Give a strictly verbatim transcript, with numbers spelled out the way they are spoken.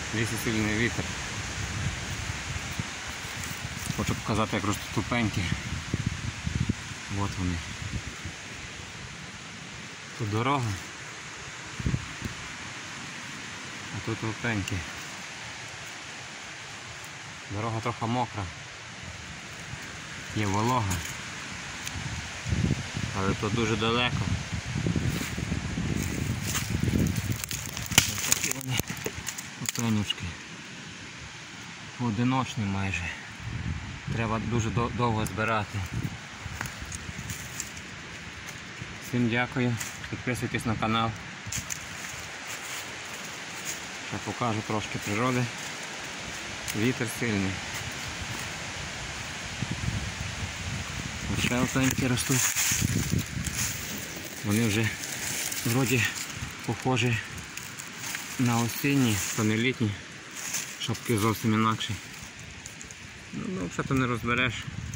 В лісі сильний вітер. Хочу показати, як ростуть тупенькі. От вони. Тут дорога. А тут тупенькі. Дорога трохи мокра. Є волога. Але тут дуже далеко. Ось такі вони тупенючки. Одиночні майже. Треба дуже довго збирати. Всім дякую. Підписуйтесь на канал. Я покажу трошки природи. Вітер сильний. Ось ще опеньки ростуть. Вони вже вроді похожі на осінні, то не літні. Шапки зовсім інакші. Ну, взагалі то не розбереш.